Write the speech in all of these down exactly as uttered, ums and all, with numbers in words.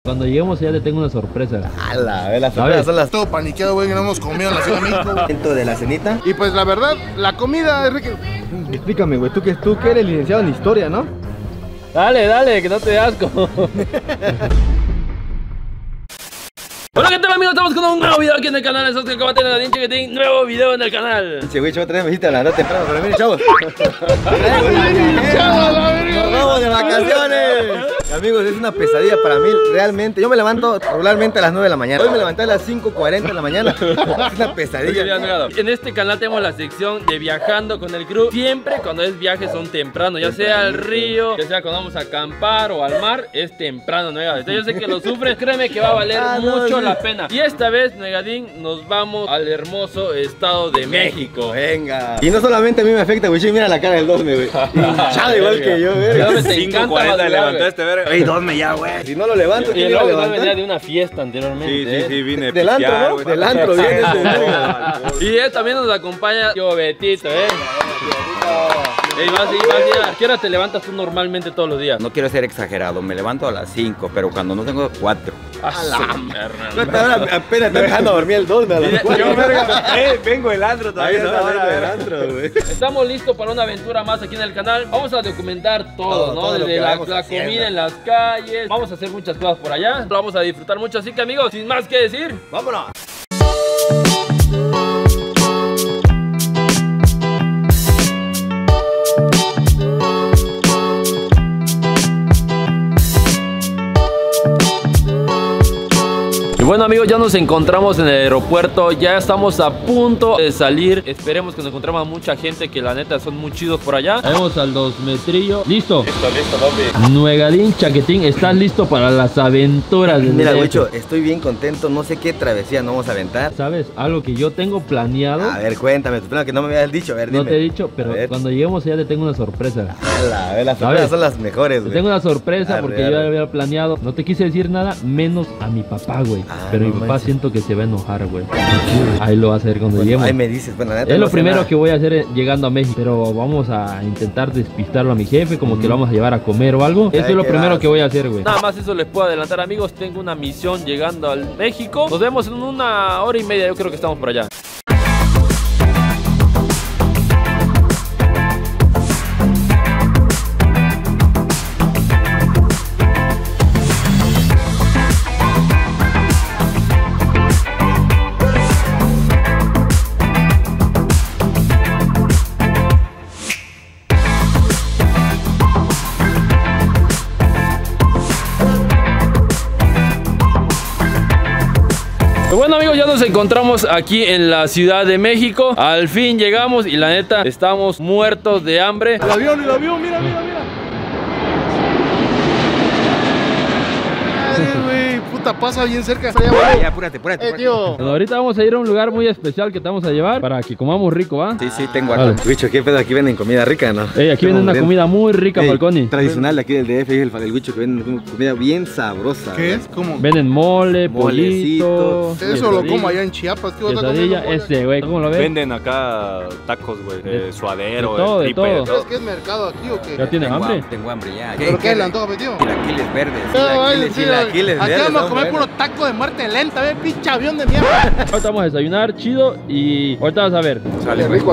Cuando lleguemos ya te tengo una sorpresa. ¡Hala! A ver, las sorpresas son las... Todo paniqueado, güey, que no hemos comido en la Ciudad de México. Dentro de la cenita. Y pues la verdad, la comida es rica. Explícame, güey, tú que, tú que eres licenciado en historia, ¿no? Dale, dale, que no te dé asco. Hola, ¿qué tal, amigos? Estamos con un nuevo video aquí en el canal. Es Oscar Cabate de Negadín Chaquetín. Nuevo video en el canal. Che, güey, yo otra vez me hiciste a la hora temprano, pero miren, chavos. ¡Nos vamos de vacaciones! Amigos, es una pesadilla para mí, realmente. Yo me levanto regularmente a las nueve de la mañana. Hoy me levanté a las cinco cuarenta de la mañana. Es una pesadilla. En este canal tenemos la sección de viajando con el crew. Siempre cuando es viaje son temprano, ya sea al río, ya sea cuando vamos a acampar o al mar, es temprano, Nuega. Entonces yo sé que lo sufres, créeme que va a valer ah, no, mucho sí. la pena. Y esta vez, Negadín, nos vamos al hermoso estado de México. Venga. Y no solamente a mí me afecta, güey, mira la cara del Dosme, güey. Hinchado igual que yo, güey. cinco cuarenta levantaste, verga. Ey, Dosme ya, güey. Si no lo levanto, y luego no venía de una fiesta anteriormente. Sí, sí, sí, vine. Del antro, ¿no? Del antro viene. Y él también nos acompaña, yo Betito, eh. Ey, vas, vas, ¿a qué hora te levantas tú normalmente todos los días? No quiero ser exagerado, me levanto a las cinco, pero cuando no tengo cuatro. A la apenas está dejando dormir el Dosme a las cuatro. Yo, verga, eh, vengo el antro todavía. Del antro, güey. Estamos listos para una aventura más aquí en el canal. Vamos a documentar todo, todo ¿no? Todo desde la, la comida en las calles. Vamos a hacer muchas cosas por allá. Lo vamos a disfrutar mucho, así que amigos, sin más que decir, ¡vámonos! Bueno, amigos, ya nos encontramos en el aeropuerto. Ya estamos a punto de salir. Esperemos que nos encontremos a mucha gente, que la neta son muy chidos por allá. Vamos al dos metrillo. ¿Listo? Listo, listo, papi. Negadín Chaquetín, ¿estás listo para las aventuras? Mira, Wicho, estoy bien contento. No sé qué travesía nos vamos a aventar. ¿Sabes? Algo que yo tengo planeado. A ver, cuéntame. Tú que no me habías dicho. A ver, no dime. te he dicho, pero cuando lleguemos ya te tengo una sorpresa. A ver, las sorpresas son las mejores, güey. Te tengo una sorpresa arre, porque arre. yo ya había planeado. No te quise decir nada, menos a mi papá, güey. Ah, pero no mi papá manches. Siento que se va a enojar, güey. Ahí lo va a hacer cuando bueno, lleguemos. Ahí me dices, bueno, neta, es no lo primero nada. que voy a hacer llegando a México. Pero vamos a intentar despistarlo a mi jefe, como mm. que lo vamos a llevar a comer o algo. Eso es lo primero vas. que voy a hacer, güey. Nada más eso les puedo adelantar, amigos. Tengo una misión llegando al México. Nos vemos en una hora y media. Yo creo que estamos por allá. Bueno, amigos, ya nos encontramos aquí en la Ciudad de México. Al fin llegamos y la neta estamos muertos de hambre. El avión, el avión, mira, mira, mira. Ay, güey, puta, pasa bien cerca. Ya, ya, apúrate, apúrate. Eh, tío. Bueno, ahorita vamos a ir a un lugar muy especial que te vamos a llevar para que comamos rico, ¿va? Sí, sí, tengo algo. Wicho, ¿qué pedo? Aquí venden comida rica, ¿no? Ey, aquí venden una bien. comida muy rica, Ey, Falconi. Tradicional de aquí del D F, el, el Wicho, que venden comida bien sabrosa. ¿Qué es? ¿Cómo? Venden mole, pollito. Eso lo como allá en Chiapas. ¿Qué vas a comer? Ese, güey, ¿cómo lo ves? Venden acá tacos, güey, de suadero, de todo, de todo. ¿Sabes qué es mercado aquí o qué? ¿Ya tienes tengo hambre? Tengo hambre ya. ¿Pero qué le antoja, tío? Chilaquiles verdes. Chilaquiles, chilaquiles verdes. Aquí vamos a comer puro taco de muerte lenta, ve, pinche avión de mierda. Ahorita vamos a desayunar chido y ahorita vas a ver. Sale rico.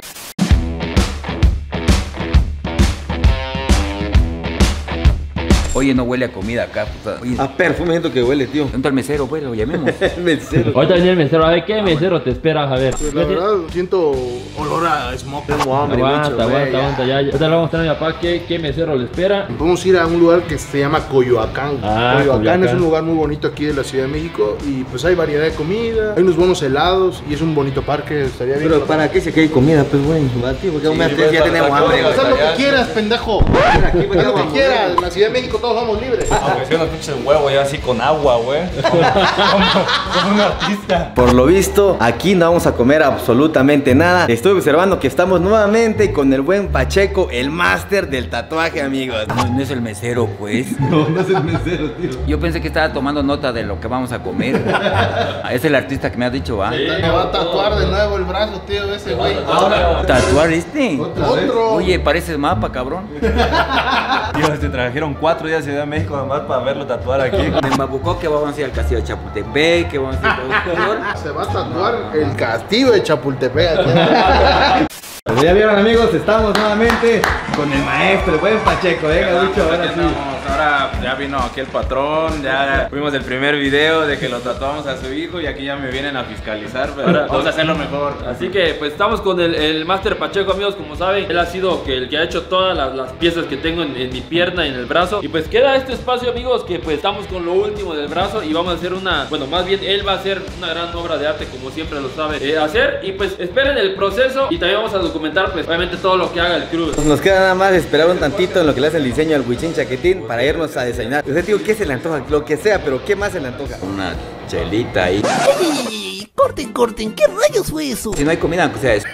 Oye, no huele a comida acá, puta. Oye, a perfume siento que huele, tío. ¿Dónde está el mesero, pues? Lo llamemos. El mesero. Ahorita viene el mesero. A ver, ¿qué mesero te esperas? A ver. Pues la verdad, siento olor a smoke. Tengo hambre, aguanta, mucho, aguanta, güey, aguanta, ya. Ahorita le vamos a mostrar a mi papá qué, qué mesero le espera. Vamos a ir a un lugar que se llama Coyoacán. Ah, Coyoacán, Coyoacán es un lugar muy bonito aquí de la Ciudad de México. Y pues hay variedad de comida, hay unos buenos helados y es un bonito parque, estaría bien. Pero ¿para qué se quede comida? Pues bueno, tío, porque sí, pues, ya tenemos hambre. Haz lo que quieras, pendejo. Haz lo que quieras, en la Ciudad de México todos somos libres. Aunque sea unos pinches huevos ya así con agua, güey. Como, como, como un artista. Por lo visto, aquí no vamos a comer absolutamente nada. Estoy observando que estamos nuevamente con el buen Pacheco, el máster del tatuaje, amigos. No, no es el mesero, pues. No, no es el mesero, tío. Yo pensé que estaba tomando nota de lo que vamos a comer. Es el artista que me has dicho, ¿va? Sí, me va a tatuar de nuevo el brazo, tío, ese güey. ¿Tatuar este? Otro. Oye, pareces mapa, cabrón. Dios, te trajeron cuatro días a Ciudad de México nomás para verlo tatuar aquí. En Mabuco que vamos a ir al castillo de Chapultepec, que vamos a ir a... Se va a tatuar el castillo de Chapultepec. Pues ya vieron, amigos, estamos nuevamente con el maestro, el buen Pacheco. Venga, Lucho, ahora sí. Ahora ya vino aquí el patrón, ya fuimos el primer video de que lo tatuamos a su hijo y aquí ya me vienen a fiscalizar, pero Ahora, vamos a hacerlo mejor. Así que pues estamos con el, el Master Pacheco, amigos, como saben, él ha sido que el que ha hecho todas las, las piezas que tengo en, en mi pierna y en el brazo. Y pues queda este espacio, amigos, que pues estamos con lo último del brazo y vamos a hacer una, bueno, más bien él va a hacer una gran obra de arte, como siempre lo sabe eh, hacer. Y pues esperen el proceso y también vamos a documentar pues obviamente todo lo que haga el crew. Nos queda nada más esperar un tantito en lo que le hace el diseño al Huichín Chaquetín para irnos a desayunar. Usted digo, ¿qué se le antoja? Lo que sea, pero ¿qué más se le antoja? Una chelita ahí. Ey, corten, corten, ¿qué rayos fue eso? Si no hay comida, aunque sea eso.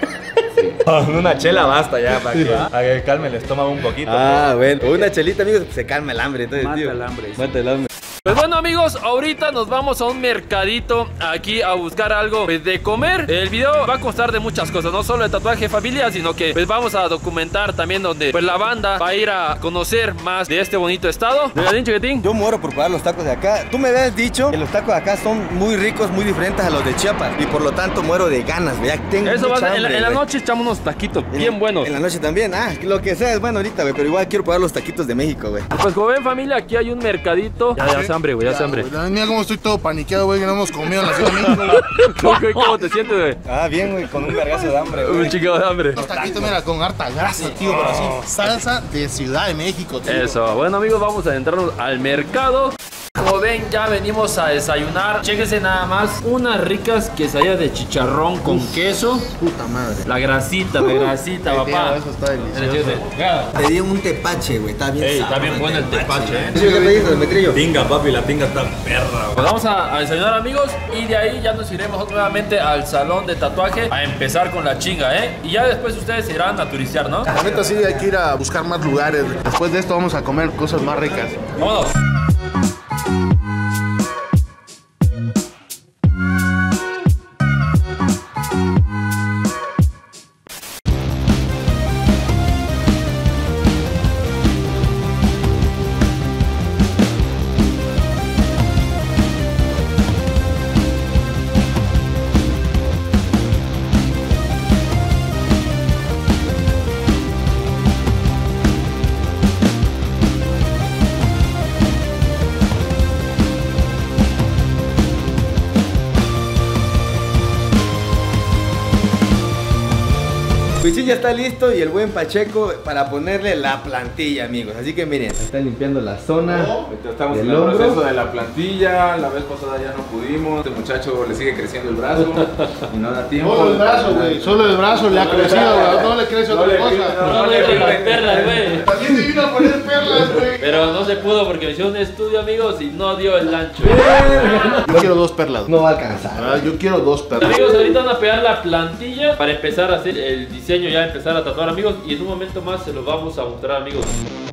Con una chela basta ya, para que, para que calme el estómago un poquito. Ah, bueno. Una chelita, amigos, se calma el hambre. Entonces, Mata tío, el hambre. Mata el hambre. Pues bueno, amigos, ahorita nos vamos a un mercadito aquí a buscar algo pues, de comer. El video va a constar de muchas cosas, no solo de tatuaje familia, sino que pues vamos a documentar también donde pues la banda va a ir a conocer más de este bonito estado. ¿Verdad, Chiquitín? Yo muero por probar los tacos de acá. Tú me habías dicho que los tacos de acá son muy ricos, muy diferentes a los de Chiapas. Y por lo tanto muero de ganas, ¿verdad? Tengo Eso va a mucha ser, en, la, hambre, en la güey. noche echamos unos taquitos En- bien buenos. En la noche también. Ah, lo que sea es bueno ahorita, güey. Pero igual quiero probar los taquitos de México, güey. Pues como ven, familia, aquí hay un mercadito. Ya, ya hace hambre, güey, ya hace hambre. Mira cómo estoy todo paniqueado, güey, que no hemos comido en la Ciudad de México, güey. ¿Cómo te sientes, güey? Ah, bien, güey. Con un vergazo de hambre, Un güey. chico de hambre. Los taquitos, mira, con harta grasa, tío, pero así. Salsa de Ciudad de México, tío. Eso, bueno, amigos, vamos a adentrarnos al mercado. Como ven, ya venimos a desayunar. Chéquense nada más unas ricas quesadillas de chicharrón con queso. Puta madre. La grasita, la grasita, papá. Eso está delicioso. Pedí un tepache, güey. Está bien. Ey, está bien bueno el tepache, eh. ¿Qué pediste, el metrillo? Pinga, papi, la pinga está perra. Pues vamos a, a desayunar, amigos, y de ahí ya nos iremos nuevamente al salón de tatuaje a empezar con la chinga, ¿eh? Y ya después ustedes se irán a turistear, ¿no? La neta sí hay que ir a buscar más lugares. Después de esto vamos a comer cosas más ricas. Vámonos. Huichín ya está listo y el buen Pacheco para ponerle la plantilla, amigos. Así que miren, están limpiando la zona Estamos del en el proceso hombro. de la plantilla, la vez pasada ya no pudimos, este muchacho le sigue creciendo el brazo y no da tiempo. Solo el brazo, güey. Solo el brazo le ha crecido, güey. No le crece otra cosa. No le las perlas, güey. ¿Para qué te vino a poner perlas, güey? Pero no se pudo porque me hicieron un estudio, amigos, y no dio el ancho. Yo quiero dos perlas. No va a alcanzar. Ah, yo quiero dos perlas. Amigos, ahorita van a pegar la plantilla para empezar a hacer el diseño, ya empezar a tatuar, amigos, y en un momento más se los vamos a mostrar, amigos.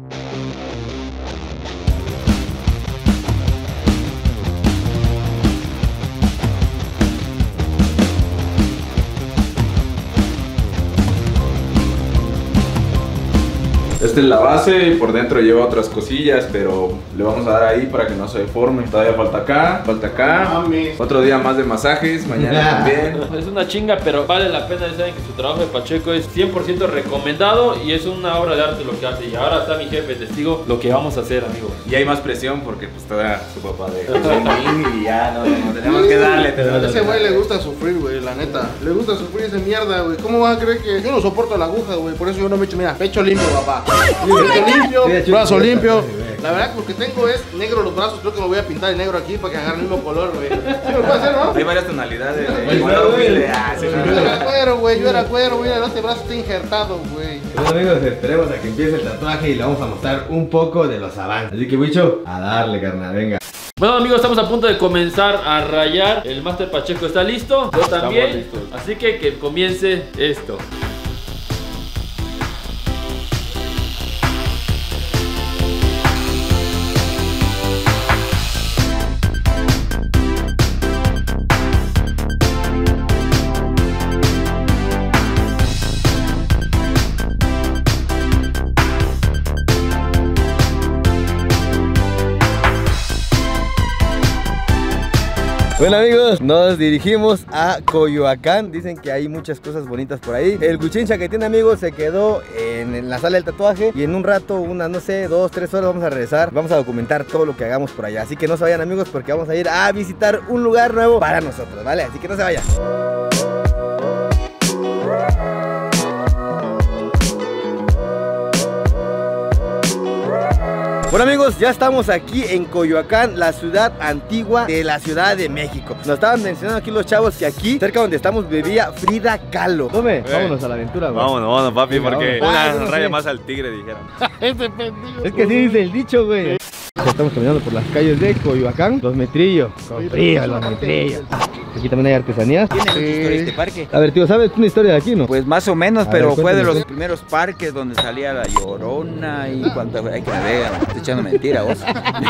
Esta es la base y por dentro lleva otras cosillas, pero le vamos a dar ahí para que no se deforme. Todavía falta acá, falta acá. Mames. Otro día más de masajes, mañana también. Es una chinga, pero vale la pena. Ya saben que su trabajo de Pacheco es cien por ciento recomendado y es una obra de arte lo que hace. Y ahora está mi jefe testigo lo que vamos a hacer, amigos. Y hay más presión porque pues está su papá de Chen y ya no, no, tenemos que darle. tenemos A que ese güey darle. le gusta sufrir, güey, la neta. Le gusta sufrir esa mierda, güey. ¿Cómo van a creer que yo no soporto la aguja, güey? Por eso yo no me echo, mira, pecho limpio, papá. Pecho limpio, brazo limpio. La verdad que lo que tengo es negro los brazos. Creo que me voy a pintar de negro aquí para que agarre el mismo color, güey. ¿Sí lo puedo hacer, no? Hay varias tonalidades de Pues, color güey. humilde. Ah, sí, Yo era cuero, güey, yo era cuero, mira, el otro brazo está injertado, güey. Bueno, amigos, esperemos a que empiece el tatuaje y le vamos a mostrar un poco de los avances. Así que, Huicho, a darle, carnal, venga. Bueno, amigos, estamos a punto de comenzar a rayar. El Master Pacheco está listo, yo también. listos. Así que que comience esto. Bueno amigos, nos dirigimos a Coyoacán. Dicen que hay muchas cosas bonitas por ahí. El Guchincha que tiene amigos se quedó en, en la sala del tatuaje. Y en un rato, unas no sé, dos, tres horas vamos a regresar. Vamos a documentar todo lo que hagamos por allá. Así que no se vayan amigos porque vamos a ir a visitar un lugar nuevo para nosotros, ¿vale? Así que no se vayan. Bueno amigos, ya estamos aquí en Coyoacán, la ciudad antigua de la Ciudad de México. Nos estaban mencionando aquí los chavos que aquí, cerca donde estamos, vivía Frida Kahlo. Tome, vámonos a la aventura, güey. Vámonos, vámonos, papi, sí, porque vámonos. una Ah, raya sí. más al tigre, dijeron. Ese pendejo. Es que sí dice el dicho, güey. Ya estamos caminando por las calles de Coyoacán. Los metrillos, con frío, los metrillos. Aquí también hay artesanías. ¿Tiene mucha historia este parque? A ver, tío, ¿sabes una historia de aquí, no? Pues más o menos, A pero ver, fue de los cuéntame. primeros parques donde salía la Llorona y cuando hay que navegar. Estoy echando mentira, vos.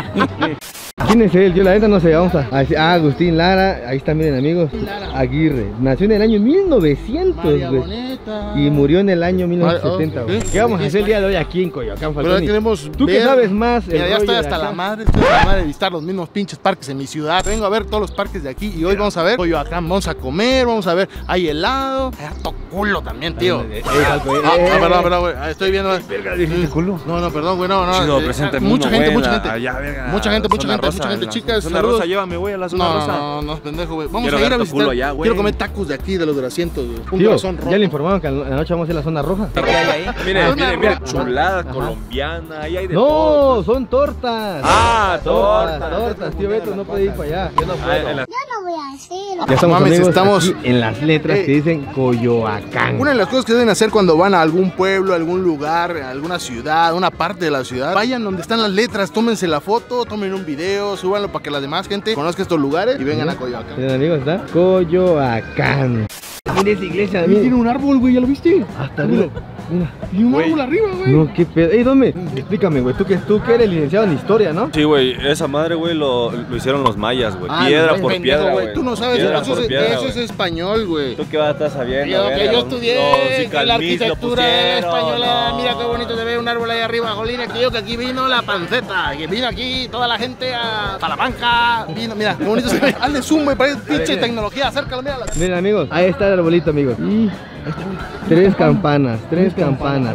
¿Quién es él? Yo la neta no sé, vamos a... Ah, Agustín Lara, ahí está, miren amigos. Aguirre, nació en el año mil novecientos, güey. Y murió en el año mil novecientos setenta, güey. ¿Qué vamos a hacer el día de hoy aquí en Coyoacán, Pero Falconi? queremos ¿Tú qué ver- sabes más? el Mira, ya rollo estoy de hasta acá? la madre, estoy hasta la madre de visitar los mismos pinches parques en mi ciudad. Vengo a ver todos los parques de aquí y hoy vamos a ver Coyoacán. Vamos a comer, vamos a ver, hay helado, hay harto culo también, tío. Eh, eh, Ah, Falco, eh, ah, eh, ah, perdón, perdón, güey. Ah, estoy viendo. Verga, dijiste culo. No, no, perdón, güey, no, no. Chido, eh, preséntame mucha uno, gente, güey, mucha la- gente. allá, verga, Mucha gente, mucha zona gente, rosa, mucha gente, la chicas. Zona saludos. rosa, llévame, güey, a la zona No, rosa. no, no, pendejo, güey. Vamos Quiero a ir ver a tu visitar. culo allá, güey. Quiero comer tacos de aquí, de los grasientos, güey. Un Tío, corazón rojo. ya le informaron que en la noche vamos a ir a la zona roja. ¿Qué hay ahí? Miren, Zona miren, miren, roja. chulada Ajá. colombiana, ahí hay de No, todo. son tortas. Ah, tortas, tortas. tortas, tío Beto, no puede ir para allá. Yo no Ah, puedo. en la- Yo no voy a decirlo. Ya estamos, Mames, amigos, estamos- aquí en las letras Eh. que dicen Coyoacán. Una de las cosas que deben hacer cuando van a algún pueblo, algún lugar, a alguna ciudad, una parte de la ciudad, vayan donde están las letras, tómense la foto, tomen un video, súbanlo para que la demás gente conozca estos lugares y vengan a Coyoacán. Miren amigos, está Coyoacán. Mira esa iglesia, Tiene mira. un árbol, güey, ¿ya lo viste? Hasta arriba. Mira. Y un Güey. árbol arriba, güey. No, qué pedo. Ey, Dome, explícame, güey. Tú que, tú que eres licenciado en historia, ¿no? Sí, güey, esa madre, güey, lo, lo hicieron los mayas, güey. Ah, Piedra los por Pendejo, piedra, güey. güey. Tú no sabes, Piedra eso, por es, piedra, eso es güey. español, güey. ¿Tú qué vas a estar sabiendo? Yo, que verga? yo estudié Los en la Icalmis lo arquitectura pusieron, española. no. Mira qué bonito se ve un árbol ahí arriba, Jolín. Que yo que aquí vino la panceta. Que vino aquí toda la gente a Salamanca. Vino, mira, qué bonito se ve. Hazle zoom, güey, parece pinche mira. tecnología. Acércalo, mira. Miren amigos, ahí está el arbolito, amigos. Y tres campanas, tres campanas.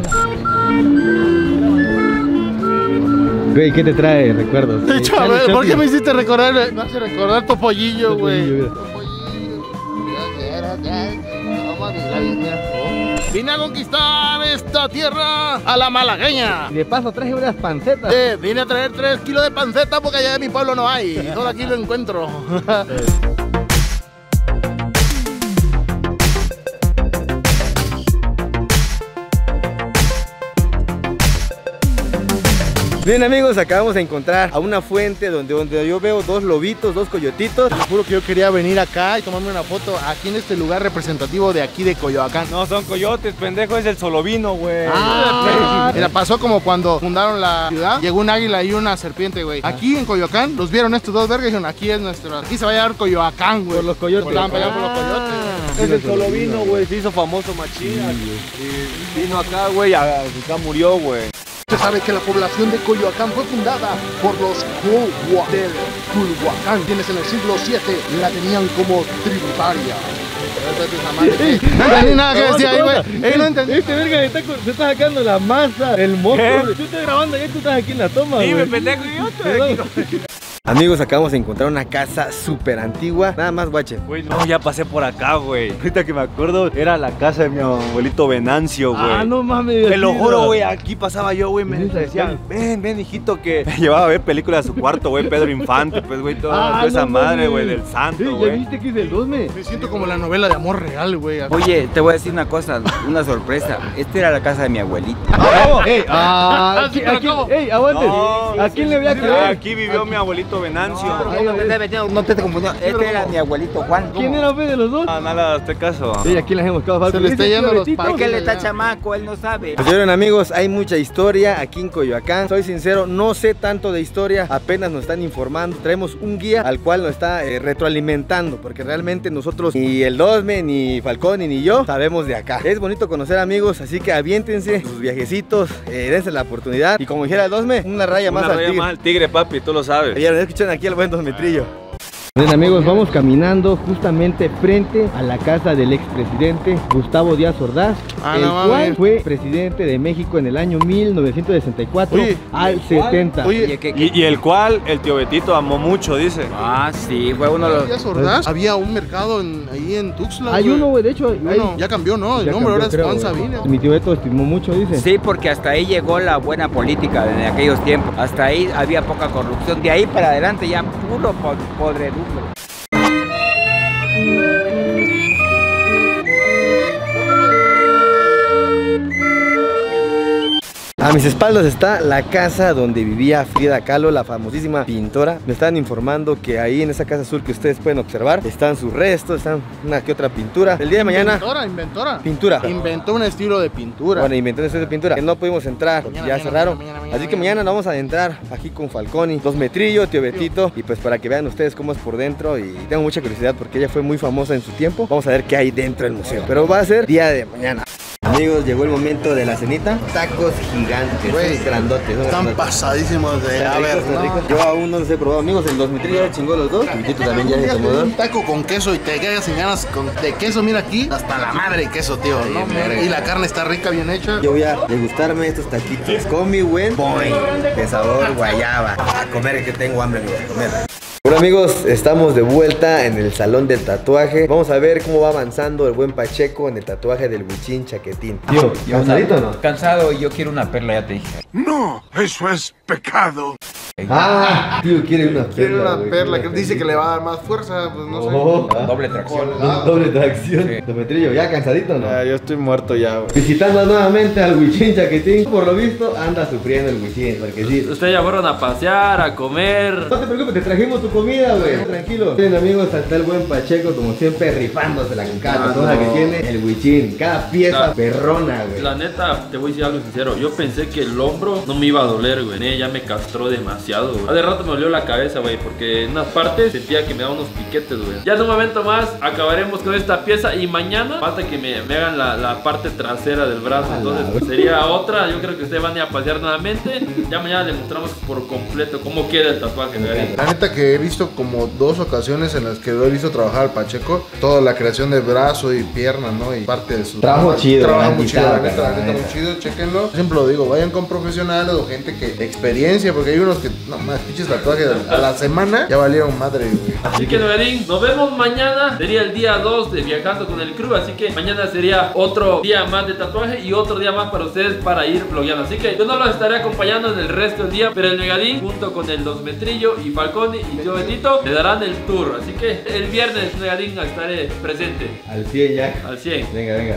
Güey, ¿qué te trae recuerdos? De hecho, a ver, ¿por qué me hiciste recordar? Me hace recordar Topollillo, güey. Topollillo, mira. Topollillo. Ya quiero, ya. Vamos a mirar, mira. Vine a conquistar esta tierra a la malagueña. Y de paso traje unas pancetas. Eh, vine a traer tres kilos de panceta porque allá en mi pueblo no hay. Solo aquí lo encuentro. Bien amigos, acabamos de encontrar a una fuente donde, donde yo veo dos lobitos, dos coyotitos. Te juro que yo quería venir acá y tomarme una foto aquí en este lugar representativo de aquí de Coyoacán. No, son coyotes, pendejo, es el solovino, güey. Ah, mira, pasó como cuando fundaron la ciudad. Llegó un águila y una serpiente, güey. Aquí en Coyoacán los vieron estos dos vergas y dijeron, aquí es nuestro, aquí se va a llamar Coyoacán, güey. Por los coyotes. Por, la- por los Ah. coyotes. Es el solovino, güey, se hizo famoso machín. Y vino acá, güey, a- acá murió, güey. Usted sabe que la población de Coyoacán fue fundada por los Culhua del Culhuacán, quienes en el siglo siete la tenían como tributaria. No entendí nada que decía ahí, güey. Eh, no entendí. Este verga está, con- se está sacando la masa, el moco. Tú estás grabando y tú estás aquí en la toma, güey. Dime, pendejo, y yo estoy aquí. Amigos, acabamos de encontrar una casa súper antigua. Nada más, guachen. Güey, no, ya pasé por acá, güey. Ahorita que me acuerdo, era la casa de mi abuelito Venancio, güey. Ah, no mames. Te lo así, juro, ¿no? güey, aquí pasaba yo, güey, me Sí, sí, decían, sí. ven, ven, hijito, que me llevaba a ver películas a su cuarto, güey, Pedro Infante, pues, güey, toda, Ah, toda esa no madre, mames. güey, del Sí, santo, ya güey. viste que es del Dosme. Me siento como la novela de amor real, güey. Oye, te voy a decir una cosa, una sorpresa. Esta era la casa de mi abuelita. ¡Ey! Ah, Sí, ¿a pero quién- ¿cómo? ¡Ey, aguante! No, ¿A quién le voy a Ah, creer? aquí vivió mi abuelito Venancio. No, no te estés metiendo, no te estés confundiendo. Este era mi abuelito Juan. ¿Quién era Ope de los dos? Ah, nada, hazte caso. Sí, aquí las hemos buscado, Falco. Se le está Ese yendo tío los Betito. pasos. Es que él está chamaco, él no sabe. Pues vieron amigos, hay mucha historia aquí en Coyoacán. Soy sincero, no sé tanto de historia, apenas nos están informando. Traemos un guía al cual nos está eh, retroalimentando, porque realmente nosotros, ni el Dosme, ni Falcón, ni yo, sabemos de acá. Es bonito conocer amigos, así que aviéntense sus viajecitos, eh, dense la oportunidad. Y como dijera el Dosme, una raya más Una al raya tigre. más al tigre, papi, tú lo sabes. Vieron, escuchan aquí al buen Dosmetrillo. Bien amigos, vamos caminando justamente frente a la casa del expresidente Gustavo Díaz Ordaz, ah, el no, cual mami. fue presidente de México en el año mil novecientos sesenta y cuatro Oye, al setenta. Oye, Y, y el cual el tío Betito amó mucho, dice. Ah, sí, fue uno de los... Díaz Ordaz, había un mercado en, ahí en Tuxtla. Hay güey. uno, güey, de hecho, hay- Bueno, ya cambió, ¿no? El ya nombre cambió, ahora es creo, Juan güey. Sabines. Mi tío Beto estimó mucho, dice. Sí, porque hasta ahí llegó la buena política en aquellos tiempos. Hasta ahí había poca corrupción. De ahí para adelante ya puro po- podredumbre. A mis espaldas está la casa donde vivía Frida Kahlo, la famosísima pintora. Me están informando que ahí en esa casa azul que ustedes pueden observar están sus restos, están una que otra pintura. El día de mañana, Inventora, inventora. pintura. Inventó un estilo de pintura. Bueno, inventó un estilo de pintura que no pudimos entrar porque Mañana, ya mañana, cerraron. mañana, mañana, Así que mañana nos vamos a adentrar aquí con Falconi, Dos Metrillo, Tío Betito. Y pues para que vean ustedes cómo es por dentro. Y tengo mucha curiosidad porque ella fue muy famosa en su tiempo. Vamos a ver qué hay dentro del museo. Pero va a ser día de mañana. Amigos, llegó el momento de la cenita. Tacos gigantes, Güey, son grandotes. Son Están grandotes. pasadísimos de Están a ver, ricos, están no. ricos. Yo aún no los he probado. Amigos, el Dos Metrillo ya chingó los dos. Tío Betito también ya se tomó dos. Un taco con queso y te quedas sin ganas con, de queso, mira aquí, hasta la madre de queso, tío. No, y la carne está rica, bien hecha. Yo voy a degustarme estos taquitos con mi buen boing de sabor guayaba. A comer, que tengo hambre, amigos, a comer. Bueno amigos, estamos de vuelta en el salón del tatuaje. Vamos a ver cómo va avanzando el buen Pacheco en el tatuaje del Huichín Chaquetín. Tío, ¿cansadito o no? Cansado y yo quiero una perla, ya te dije. No, eso es pecado. Ah, tío, quiere una perla. Quiere una güey, perla quiere que dice que le va a dar más fuerza, pues no sé. Oh, ah, Doble tracción. doble tracción. Sí. Dometrillo, ¿ya cansadito o no? yo estoy muerto ya, güey. Visitando nuevamente al Huichín Chaquetín. Por lo visto, anda sufriendo el Huichín, porque sí. Ustedes ya fueron a pasear, a comer. No te preocupes, te trajimos tu comida, güey. Tranquilo. Miren, amigos, está el buen Pacheco, como siempre, rifándose la cada cosa que tiene el Huichín. Cada pieza La- perrona, güey. La neta, te voy a decir algo sincero. Yo pensé que el hombro no me iba a doler, güey. Eh, Ya me castró demasiado, güey. Hace rato me dolió la cabeza, güey, porque en unas partes sentía que me daba unos piquetes, güey. Ya en un momento más acabaremos con esta pieza y mañana falta que me, me hagan la, la parte trasera del brazo. Entonces sería otra. Yo creo que ustedes van a ir a pasear nuevamente. Ya mañana le mostramos por completo cómo queda el tatuaje, güey. La neta que he visto como dos ocasiones en las que lo he visto trabajar al Pacheco, toda la creación de brazo y pierna, ¿no? Y parte de su Trabajo chido, trabajo la muy chido, la neta, neta, la la neta muy neta. chido, chequenlo. Siempre lo digo, vayan con profesionales o gente que de experiencia, porque hay unos que no más pinches tatuajes a la semana ya valieron madre, güey. Así que Nogadín, nos vemos mañana. Sería el día dos de Viajando con el Crew. Así que mañana sería otro día más de tatuaje y otro día más para ustedes para ir vlogueando. Así que yo no los estaré acompañando en el resto del día, pero el Nogadín junto con el Dos Metrillo y Falconi y Tío Betito le darán el tour. Así que el viernes Nogadín estaré presente Al cien ya. al cien. Venga, venga.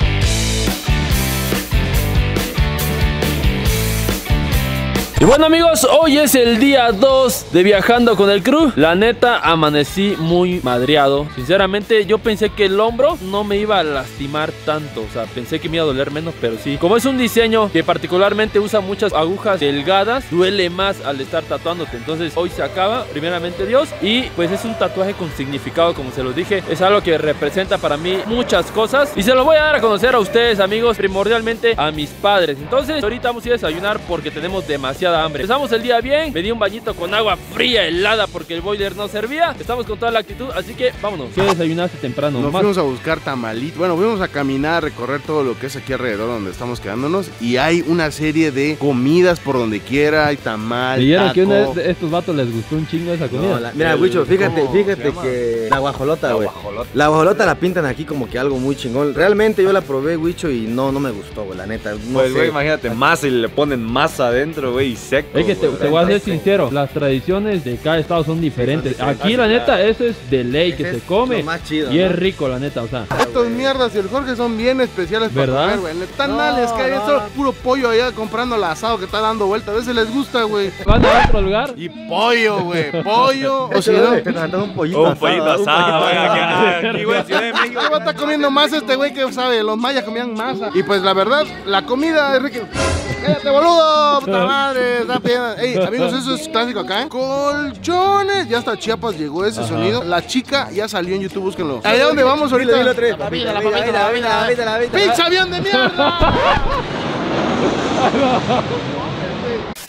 Y bueno amigos, hoy es el día dos de Viajando con el Crew. La neta, amanecí muy madreado. Sinceramente, yo pensé que el hombro no me iba a lastimar tanto. O sea, pensé que me iba a doler menos, pero sí. Como es un diseño que particularmente usa muchas agujas delgadas, duele más al estar tatuándote. Entonces, hoy se acaba, primeramente Dios. Y pues es un tatuaje con significado, como se los dije. Es algo que representa para mí muchas cosas. Y se lo voy a dar a conocer a ustedes, amigos, primordialmente a mis padres. Entonces, ahorita vamos a ir a desayunar porque tenemos demasiado hambre. Empezamos el día bien, me di un bañito con agua fría, helada, porque el boiler no servía. Estamos con toda la actitud, así que vámonos. ¿Qué desayunaste temprano? Nos Más- fuimos a buscar tamalitos. Bueno, fuimos a caminar, recorrer todo lo que es aquí alrededor donde estamos quedándonos. Y hay una serie de comidas por donde quiera. Hay tamal, ¿Leyeron que taco. uno de estos vatos les gustó un chingo esa comida? No, la- mira, Wicho, fíjate, fíjate que la guajolota, güey. La guajolota la pintan aquí como que algo muy chingón. Realmente yo la probé, Wicho, y no, no me gustó, güey, la neta. No Pues, sé. güey, imagínate, masa y le ponen masa adentro, güey, y seco. Es que te, güey. te voy a ser sincero, las tradiciones de cada estado son diferentes. Sí, son Aquí diferentes. la neta, eso es de ley que Ese se es come lo más chido, y ¿no? es rico la neta, o sea. Estos mierdas y el Jorge son bien especiales para ¿Verdad? comer, güey. Tan males que hay, no. eso puro pollo allá comprando el asado que está dando vuelta. A veces les gusta, güey. ¿Van a otro lugar? Y pollo, güey, pollo. O O si sea, no, te faltó un pollito Un asado, pollito un asado, pollito güey, aquí, asado. aquí, güey, Ciudad de México. ¿qué va a estar comiendo más este güey que sabe? Los mayas comían masa. Y pues la verdad, la comida es rica. ¡Cállate, boludo! ¡Puta madre! Está bien. Ey, amigos, eso es clásico acá, ¿eh? Colchones. Ya hasta Chiapas llegó ese sonido. La chica ya salió en YouTube, búsquenlo. Allá donde vamos ahorita. Dilo, dilo, tres. La papita, la papita, la papita, la papita, la papita. ¡Pinche avión de mierda!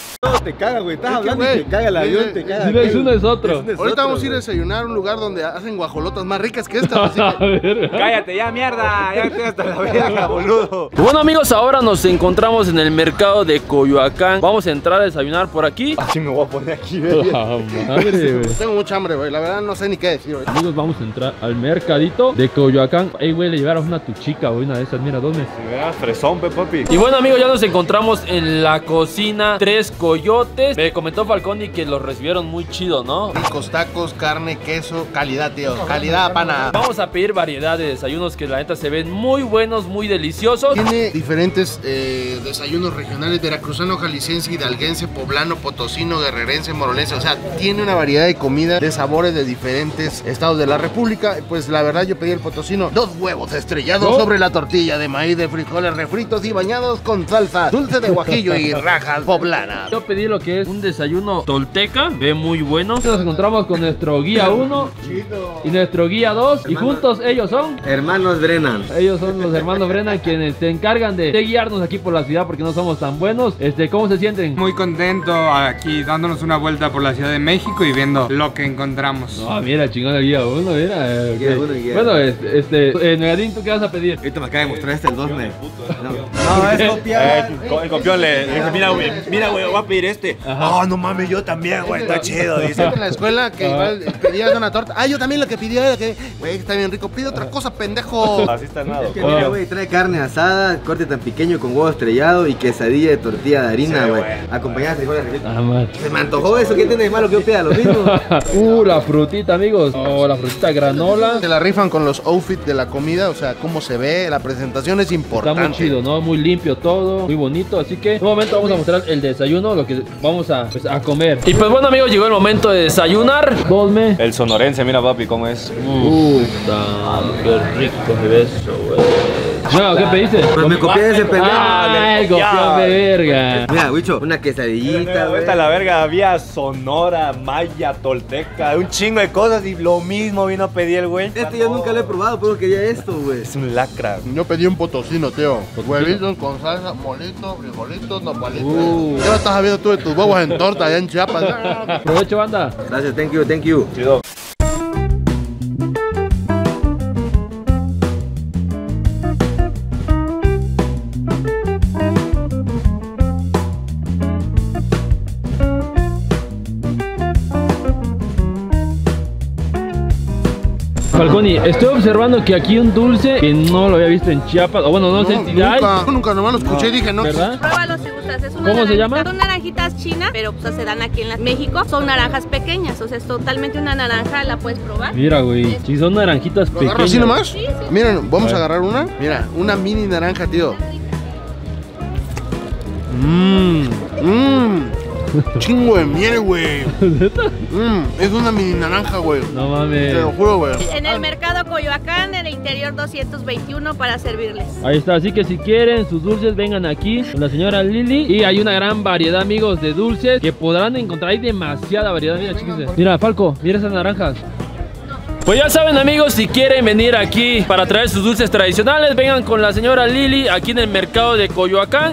te caga, güey. Estás Es que, hablando y güey, te caga el avión, es- te caga. Si no es uno, es otro. Es uno, es Ahorita otro, vamos a ir a güey. desayunar a un lugar donde hacen guajolotas más ricas que estas. Así A que... ver. Cállate ya, mierda. Ya estoy hasta la verga, boludo. Bueno amigos, ahora nos encontramos en el mercado de Coyoacán. Vamos a entrar a desayunar por aquí. Así me voy a poner aquí, güey. Ah, madre, güey. Tengo mucha hambre, güey. La verdad no sé ni qué decir, güey. Amigos, vamos a entrar al mercadito de Coyoacán. Ey, güey, le llevaron una a tu chica, güey, una de esas. Mira, ¿dónde? Si veas, fresón, pe, papi. Y bueno amigos, ya nos encontramos en la cocina Tres Coyotes. Me comentó Falconi que los recibieron muy chido, ¿no? Ricos tacos, carne, queso, calidad, tío. Calidad, pana. Vamos a pedir variedad de desayunos que la neta se ven muy buenos, muy deliciosos. Tiene diferentes eh, desayunos regionales: veracruzano, jalisciense, hidalguense, poblano, potosino, guerrerense, morolense. O sea, tiene una variedad de comida, de sabores de diferentes estados de la república. Pues la verdad yo pedí el potosino. Dos huevos estrellados ¿No? sobre la tortilla de maíz, de frijoles refritos y bañados con salsa dulce de guajillo y rajas poblanas. Yo pedí lo que es un desayuno tolteca, ve muy bueno. Nos encontramos con nuestro guía uno y nuestro guía dos. Y juntos ellos son... Hermanos Brennan. Ellos son los hermanos Brennan quienes se encargan de, de guiarnos aquí por la ciudad porque no somos tan buenos. Este, ¿cómo se sienten? Muy contento aquí dándonos una vuelta por la Ciudad de México y viendo lo que encontramos. Ah, mira, chingón el guía uno, mira. eh, Guía ok. uno y guía Bueno, dos. este, este eh, Negadín, ¿tú qué vas a pedir? Ahorita me acaba de mostrar este el dos, me. No, es copiar. El copión le le dice, mira, güey, mira, güey, voy a pedir este. Ajá. Ah, no mames, yo también, güey, está chido, dice. En la escuela que igual pedías una torta. Ah, yo también lo que pedí era que, güey, está bien rico. Pide otra cosa, pendejo. Así está nada. Es que mira, güey, trae carne asada, corte tan pequeño con huevo estrellado y quesadilla de tortilla de harina, Sí, güey. güey. Acompañada de frijoles refritos. Ah, man. Se me antojó eso, ¿qué tiene de malo que yo pida lo mismo? uh, la frutita, amigos. Oh, la frutita granola. Se la rifan con los outfits de la comida, o sea, cómo se ve, la presentación es Está importante. muy chido, ¿no? Muy limpio todo, muy bonito. Así que en un momento vamos a mostrar el desayuno, lo que vamos a, pues, a comer. Y pues bueno amigos, llegó el momento de desayunar. Dosme. El sonorense, mira, papi, cómo es. Puta, qué rico se ve eso, güey. No, ¿qué pediste? Pues me copié de ese pendejo. Ay, copión de verga. Mira, Wicho, una quesadillita, güey. Esta la verga, había Sonora, Maya, Tolteca, un chingo de cosas y lo mismo vino a pedir el güey. Este yo nunca lo he probado, pero quería esto, güey. Es un lacra. Yo pedí un potosino, tío. Huevitos con salsa, molitos, frijolitos, nopalitos. Uh. ¿Qué lo estás viendo tú de tus huevos en torta allá en Chiapas? Provecho, banda. Gracias, thank you, thank you. Chido. Falconi, estoy observando que aquí un dulce que no lo había visto en Chiapas, o bueno, no, sé si hay. nunca, nunca, nomás lo escuché y dije, no. ¿Verdad? Pruébalo si gustas, es una ¿Cómo se naranjita- llama? Son naranjitas chinas, pero pues se dan aquí en la- México. Son naranjas pequeñas, o sea, es totalmente una naranja, la puedes probar. Mira, güey, si son naranjitas ¿Lo agarro pequeñas. así nomás? Sí, sí. Miren, vamos A a ver. agarrar una. Mira, una mini naranja, tío. Mmm. Mmm. Chingo de miel, güey. Mmm. Es una mini naranja, güey. No Te lo mames. juro, güey. En el mercado Coyoacán, en el interior doscientos veintiuno para servirles. Ahí está, así que si quieren sus dulces, vengan aquí con la señora Lili. Y hay una gran variedad, amigos, de dulces que podrán encontrar. Hay demasiada variedad, mira, chíquense. Mira, Falco, mira esas naranjas. Pues ya saben amigos, si quieren venir aquí para traer sus dulces tradicionales, vengan con la señora Lili aquí en el mercado de Coyoacán.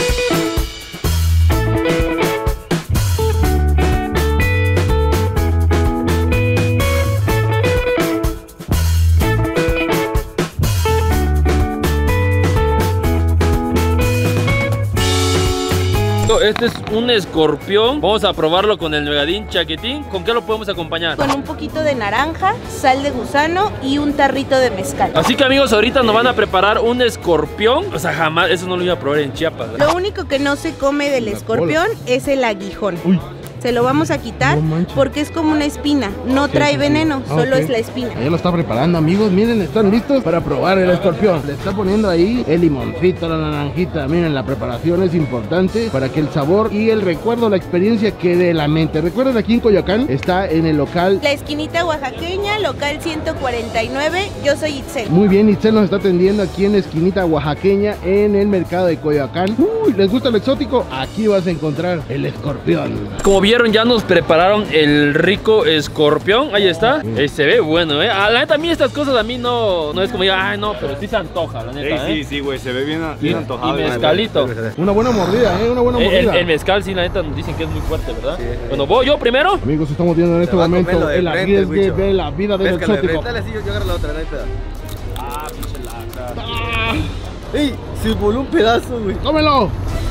Este es un escorpión. Vamos a probarlo con el Negadín Chaquetín. ¿Con qué lo podemos acompañar? Con un poquito de naranja, sal de gusano y un tarrito de mezcal. Así que amigos, ahorita nos van a preparar un escorpión. O sea, jamás, eso no lo iba a probar en Chiapas, ¿verdad? Lo único que no se come del escorpión es el aguijón. Uy. Se lo vamos a quitar porque es como una espina. No trae veneno, solo ok. es la espina. Ella lo está preparando, amigos. Miren, están listos para probar el escorpión. Le está poniendo ahí el limoncito, la naranjita. Miren, la preparación es importante para que el sabor y el recuerdo, la experiencia quede en la mente. Recuerden, aquí en Coyoacán está en el local. La esquinita oaxaqueña, local ciento cuarenta y nueve. Yo soy Itzel. Muy bien, Itzel nos está atendiendo aquí en la esquinita oaxaqueña en el mercado de Coyoacán. Uy, ¿les gusta lo exótico? Aquí vas a encontrar el escorpión. Como vieron, ya nos prepararon el rico escorpión. Ahí está. Ahí se ve bueno, eh. A la neta, a mí estas cosas a mí no, no es como diga, ay no, pero sí se antoja, la neta. Sí, eh. sí, sí, güey, se ve bien, bien Y, antojado. y mezcalito. Una buena mordida, eh, una buena El, mordida. el, el mezcal, sí, la neta, nos dicen que es muy fuerte, ¿verdad? Sí, bueno, voy yo primero. Amigos, estamos viendo en este momento el arriesgue de la vida del exótico. Dale así, yo, yo agarro la otra, la neta. Ah, pinche laca. Ah. ¡Ey! Se voló un pedazo, güey. ¡Tómelo!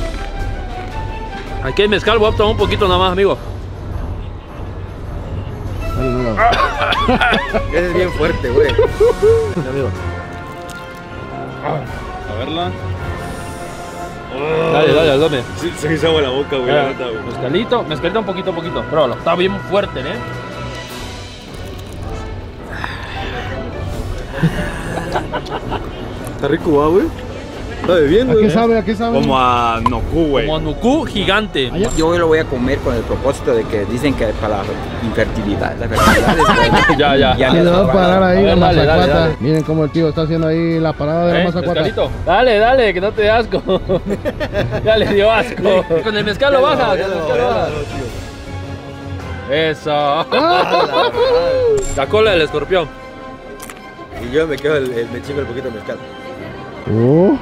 Aquí hay mezcal, voy a tomar un poquito nada más, amigo. Ese es bien fuerte, güey. A verla. Dale, dale, dame. Sí, se hizo agua la boca, güey, la neta, güey. Mezcalito, mezcalito un poquito, poquito. Pruébalo. Está bien fuerte, ¿eh? Está rico, ¿va, güey? Está bebiendo, ¿A qué güey. sabe? ¿A qué sabe? Como a Noku, güey. Como Nuku gigante. Yo hoy lo voy a comer con el propósito de que dicen que para la infertilidad. La fertilidad es Ya, ya. Ya Se le va a parar ahí A la ver, dale, dale, mazacuata. dale. Miren cómo el tío está haciendo ahí la parada de la ¿Eh? mazacuata. Mezcalito. Dale, dale, que no te dé asco. Ya le dio asco. Con el mezcal lo baja. Con el mezcal lo baja. Eso. La cola del escorpión. Y yo me quedo el, el, me chingo el poquito de mezcal. Oh.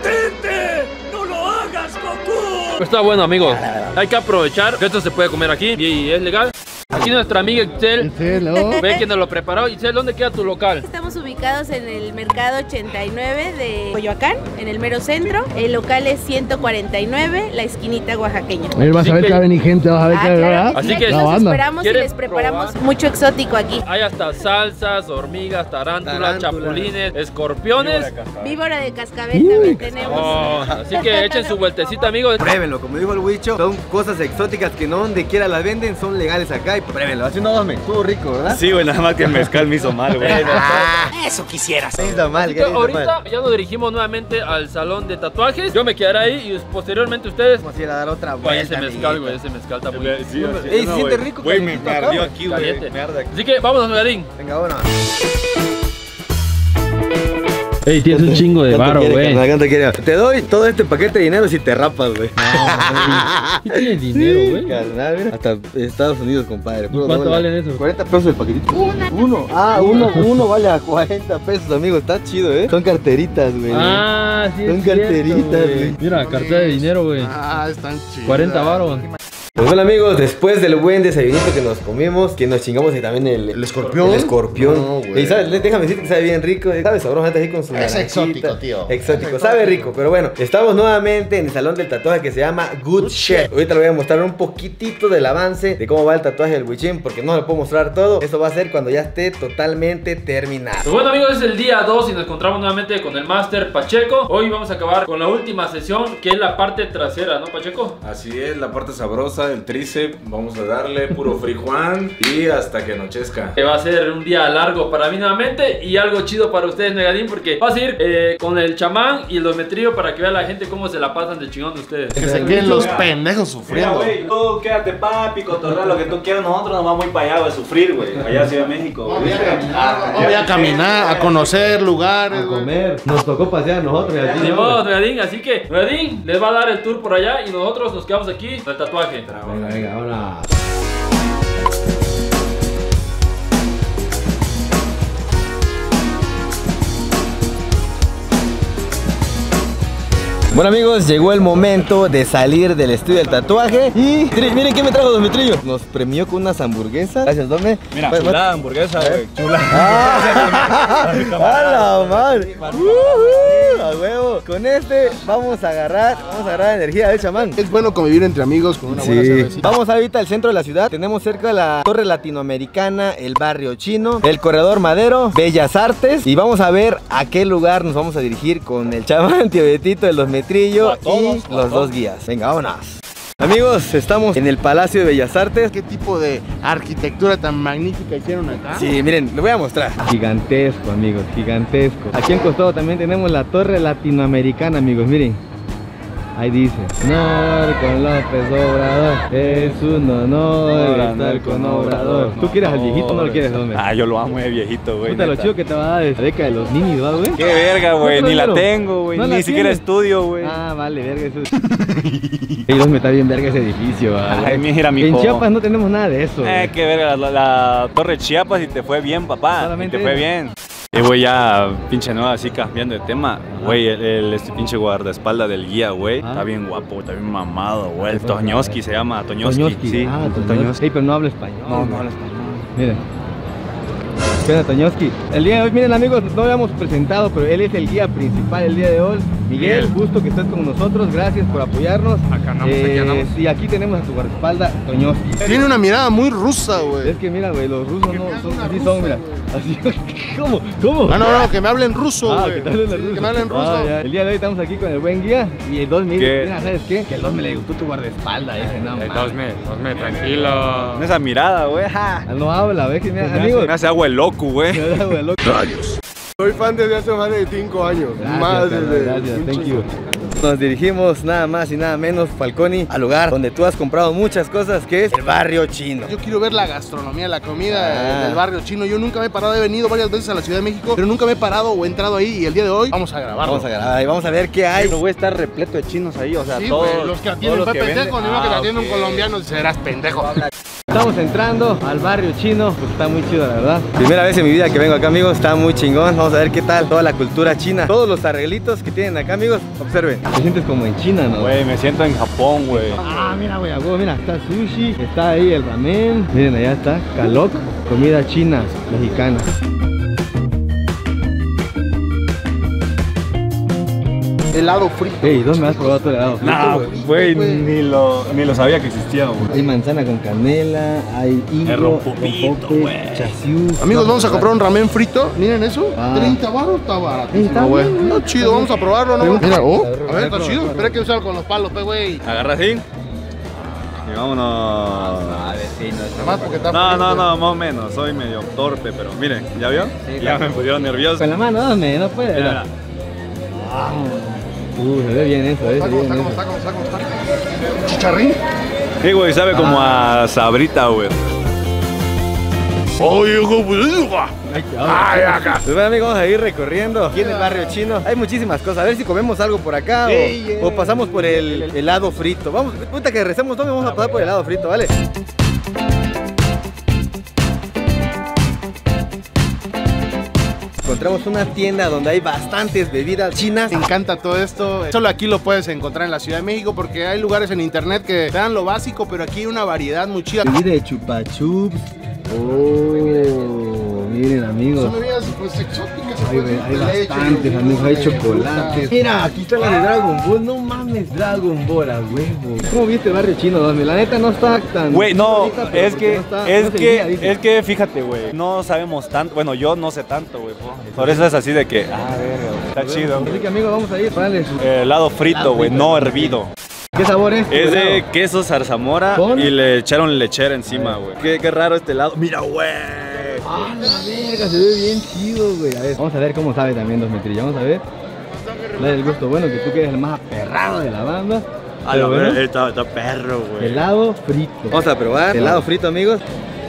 Está bueno, amigos. Hay que aprovechar que esto se puede comer aquí y es legal. Aquí nuestra amiga Itzel. Itzel, ¿no? Ve quién nos lo preparó. Itzel, ¿dónde queda tu local? Estamos ubicados en el mercado ochenta y nueve de Coyoacán, en el mero centro. El local es ciento cuarenta y nueve, la esquinita oaxaqueña. Ahí vas a ver que va a venir gente, vas a ver Ah, que claro ¿verdad? que Así sí, que- aquí La los banda. esperamos y ¿Quieren les preparamos probar? mucho exótico aquí. Hay hasta salsas, hormigas, tarántulas, Tarántulas. chapulines, escorpiones. Víbora de cascabel también tenemos. Oh, así que echen su vueltecita, amigos. Pruébenlo, como dijo el Huicho, son cosas exóticas que no donde quiera las venden, son legales acá y pruébenlo. Así no dame, estuvo rico, ¿verdad? Sí, güey, nada más que el mezcal me hizo mal, güey. Eso quisieras. ¿Qué está mal? Así ¿Qué que está ahorita mal? ya nos dirigimos nuevamente al salón de tatuajes. Yo me quedaré ahí y posteriormente ustedes. Vamos a ir a dar otra Güey, vuelta. ese mezcal, amiguito. güey, ese mezcal está muy Sí, así, Ey, no, siente güey. rico, Güey, me calientito acá, ardió güey. aquí, güey. caliente. Me arde aquí. Así que vámonos, Megadín. Venga, vámonos. Ey, tienes un chingo de ¿Cuánto varo, quiere, güey. carnal? ¿Cuánto quiere? Te doy todo este paquete de dinero si te rapas, güey. ¿Qué tienes dinero, güey? Carnal, mira. Hasta Estados Unidos, compadre. Puro ¿Cuánto dólar. valen esos? cuarenta pesos el paquetito. Uno. Ah, uno, uno vale a cuarenta pesos, amigo. Está chido, ¿eh? Son carteritas, güey. Ah, sí, Son es cierto, carteritas, güey. güey. Mira, cartera de dinero, güey. Ah, están chidos. cuarenta varos. Pues bueno, amigos, después del buen desayunito que nos comimos, que nos chingamos y también el, ¿El escorpión? El escorpión. No, güey. Y sabes, déjame decirte que sabe bien rico. Sabe sabroso, gente así con su Es naranjita. exótico, tío. Exótico, Es sabe exótico. rico. Pero bueno, estamos nuevamente en el salón del tatuaje que se llama Good Chef. Ahorita le voy a mostrar un poquitito del avance de cómo va el tatuaje del Huichín, porque no le puedo mostrar todo. Eso va a ser cuando ya esté totalmente terminado. Pues bueno, amigos, es el día dos y nos encontramos nuevamente con el Máster Pacheco. Hoy vamos a acabar con la última sesión, que es la parte trasera, ¿no, Pacheco? Así es, la parte sabrosa, el tríceps. Vamos a darle puro free Juan y hasta que anochezca. Que va a ser un día largo para mí nuevamente y algo chido para ustedes, Megadín, porque vas a ir eh, con el chamán y el dometrío para que vea la gente cómo se la pasan de chingón de ustedes. Que se queden los pendejos Mira, sufriendo. güey, tú quédate papi, cotorrea lo que tú quieras. Nosotros nos vamos muy para allá, güey, a sufrir, güey. Allá en Ciudad de México, güey. Voy a caminar, voy a caminar, a conocer lugares, güey. Comer. Nos tocó pasear a nosotros. y aquí Ni no. modo, Megadín, así que Megadín les va a dar el tour por allá y nosotros nos quedamos aquí con el tatuaje. Venga, venga, vámonos. Bueno, amigos, llegó el momento de salir del estudio del tatuaje. Y Tri, miren qué me trajo Dometrillo. Nos premió con unas hamburguesas. Gracias, Dome. Mira, Va- va- chulada, hamburguesa, güey. Chula. ¡Ah! ¡A la madre! ¡Uh! ¡A huevo! Con este vamos a agarrar, vamos a agarrar energía del chamán. Es bueno convivir entre amigos con una buena Sí. cervecita. Vamos ahorita al centro de la ciudad. Tenemos cerca la Torre Latinoamericana, el Barrio Chino, el Corredor Madero, Bellas Artes. Y vamos a ver a qué lugar nos vamos a dirigir con el chamán, Tío Betito, el Dometrillo y los dos guías. Venga, vámonos. Amigos, estamos en el Palacio de Bellas Artes. ¿Qué tipo de arquitectura tan magnífica hicieron acá? Sí, miren, le voy a mostrar. Gigantesco, amigos, gigantesco. Aquí en costado también tenemos la Torre Latinoamericana, amigos, miren. Ahí dice, honor con López Obrador, es un honor estar con Obrador. ¿Tú quieres al viejito o no lo quieres, hombre? Ah, yo lo amo de viejito, güey. Puta, lo chido que te va a dar la década de los ninis, ¿va, güey? Qué verga, güey, ni la tengo, güey, no ni siquiera estudio, güey. Ah, vale, verga, eso. Ellos me está bien verga ese edificio, ¿vale? Ay, mira, mijo. En Chiapas no tenemos nada de eso. Eh, qué verga, la, la Torre Chiapas y te fue bien, papá. Solamente y te fue eso. bien. Y güey, ya pinche nueva, así cambiando de tema. Güey, el, el- este pinche guardaespaldas del guía, güey. Ah. Está bien guapo, está bien mamado, güey. El Toñoski se llama, Toñoski. Toñoski. Sí, Ah, el Toñoski. Toñoski. Ey, pero no habla español. No, güey. no habla español. Miren. Espera, Toñoski. El día de hoy, miren amigos, no lo habíamos presentado, pero él es el guía principal el día de hoy. Miguel, Miguel. gusto que estés con nosotros, gracias por apoyarnos. Acá andamos, aquí andamos. Y aquí tenemos a tu guardaespaldas, Toñoski. Tiene una mirada muy rusa, güey. Es que mira, güey, los rusos no son, así son, mira. Así, ¿cómo? ¿Cómo? No, no, no, que me hablen ruso, Ah, güey. que te hablen Sí, ruso. que me hablen ruso. Ah, ya. El día de hoy estamos aquí con el buen guía y el dos me dice, ¿Qué? mira, ¿sabes qué? Que el dos me le gustó tu guardaespaldas, ese no, Eh, mames. Dosme, Dosme, tranquilo. Con esa mirada, güey. ja. No habla, ves que mira, amigos. Me hace agua el loco, güey. Soy fan desde hace más de cinco años. Gracias, más carnal, desde. gracias, un thank chingo. you. Nos dirigimos nada más y nada menos, Falconi, al lugar donde tú has comprado muchas cosas, que es el barrio chino. Yo quiero ver la gastronomía, la comida Ah. del barrio chino. Yo nunca me he parado, he venido varias veces a la Ciudad de México, pero nunca me he parado o he entrado ahí. Y el día de hoy vamos a grabarlo. Vamos a grabar y vamos a ver qué hay. Pero güey, está repleto de chinos ahí, o sea, Sí, todos. güey, los que atienden todos los fue que pendejo, venden. ni uno que te Ah, atiende ok. un colombiano, serás pendejo. Estamos entrando al barrio chino, pues está muy chido la verdad. Primera vez en mi vida que vengo acá, amigos, está muy chingón. Vamos a ver qué tal toda la cultura china. Todos los arreglitos que tienen acá, amigos, observen. Te sientes como en China, ¿no? Güey, me siento en Japón, güey. Ah, mira, güey, a huevo, mira, está sushi, está ahí el ramen. Miren, allá está, calok, comida china, mexicana. Helado frito. Ey, ¿dónde has probado tu helado? No, güey, ni lo, ni lo sabía que existía, güey. Hay manzana con canela, hay higo, El rompopito, rompope, güey. chasiú. Amigos, vamos a comprar un ramen frito. Miren eso. Ah. treinta baros está barato. Está güey. bien, Está chido, vamos a probarlo, ¿no? Pregunta. Mira, oh. A ver, A ver, a ver, está prueba, chido. prueba. Espera que usar con los palos, pe, güey. Agarra así. Y vámonos. Nada más porque está No, frío, no, güey. no, más o menos. Soy medio torpe, pero miren, ¿ya vio? Sí, ya claro. me pusieron nervioso. Con la mano, dame, no puede. Mira, Uh, se ve bien eso, eh, ¿Está se cómo ve está, bien cómo eso. está, cómo está, cómo está? ¿Chicharrín? sí, güey, sabe como a sabrita, güey. Oye, hijo, pues Ay, acá. Pues bueno, amigos, vamos a ir recorriendo aquí en el barrio chino. Hay muchísimas cosas. A ver si comemos algo por acá o, Sí, yeah. o pasamos por el helado frito. Vamos, puta que recemos, ¿dónde vamos a pasar por el helado frito, vale? Encontramos una tienda donde hay bastantes bebidas chinas. Me encanta todo esto. Solo aquí lo puedes encontrar en la Ciudad de México porque hay lugares en internet que te dan lo básico, pero aquí hay una variedad muy chida. Bebida de chupa chups. Oh, miren, amigos. Son bebidas pues exóticas. Hay, pues, hay de leche, bastantes, amigos, hay de chocolates. fruta. Mira, aquí está la de Dragon Ball. No mames, Dragon Ball a huevo. ¿Cómo viste el barrio chino, Dosme? La neta no está tan. Güey, no, bonita, pero es porque que, no está- es no se que, guía, dice. es que, fíjate, güey, no sabemos tanto, bueno, yo no sé tanto, güey, po. Por eso es así de que, ah, verga, güey, está chido. Así que, amigos, vamos a ir. Vale. Eh, helado frito, güey, no hervido. ¿Qué sabor es? Es de queso zarzamora ¿Con? y le echaron lechera encima, güey. Qué, qué raro este helado. Mira, güey. Ah, la verga, se ve bien chido, güey. A ver, vamos a ver cómo sabe también Dos Metrillas. Vamos a ver. Dale el gusto bueno, que tú que eres el más aperrado de la banda. A Pero la bueno, verga, está, está perro, güey. helado frito. Vamos a probar helado frito, amigos.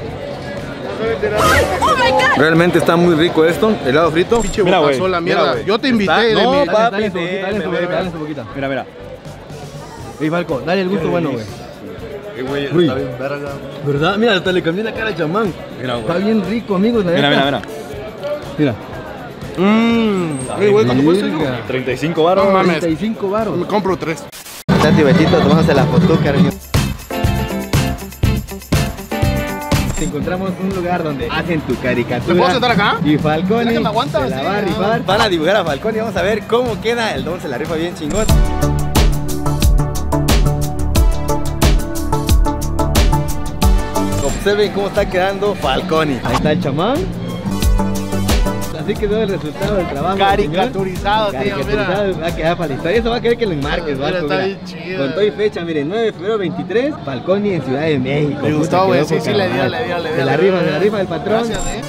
Realmente está muy rico esto, helado frito. Pinche Mira, boca güey, sola, mira, mierda. güey. Yo te invité Está- de no, mi... papi, Dale su boquita, dale su ve, boquita, ve, dale ve. su boquita. Mira, mira. Ey, Falco, dale el gusto bueno, güey. Eh, güey, Uy. está bien verga. ¿Verdad? Mira, hasta le cambié la cara al chamán. Mira, güey. Está bien rico, amigos, la Mira, neta. mira, mira. Mira. Mmm. Ey, güey, ¿cuánto cuesta, hijo? Verga. treinta y cinco baros. No mames. treinta y cinco varos. Me compro tres. Tati Betito, tomándose la foto, cariño. Encontramos un lugar donde hacen tu caricatura. ¿Me puedo sentar acá? Y Falconi ¿Será que me aguanta? se la Sí, va a ah. rifar. Van a dibujar a Falconi, vamos a ver cómo queda. El don se la rifa bien chingón. Observen cómo está quedando Falconi. Ahí está el chamán. Así quedó el resultado del trabajo. del señor. Caricaturizado, tío, Caricaturizado, mira. va a quedar para la historia. Eso va a querer que lo enmarques, Mira, Falco, está mira. bien chido. Con todo y fecha, miren, nueve de febrero veintitrés, Falconi en Ciudad de México. Me gustó, Puta, güey, quedó sí, poca sí, le dio, madre. le dio, le dio. Se la le rifa, dio. se la rifa el patrón. Gracias, eh.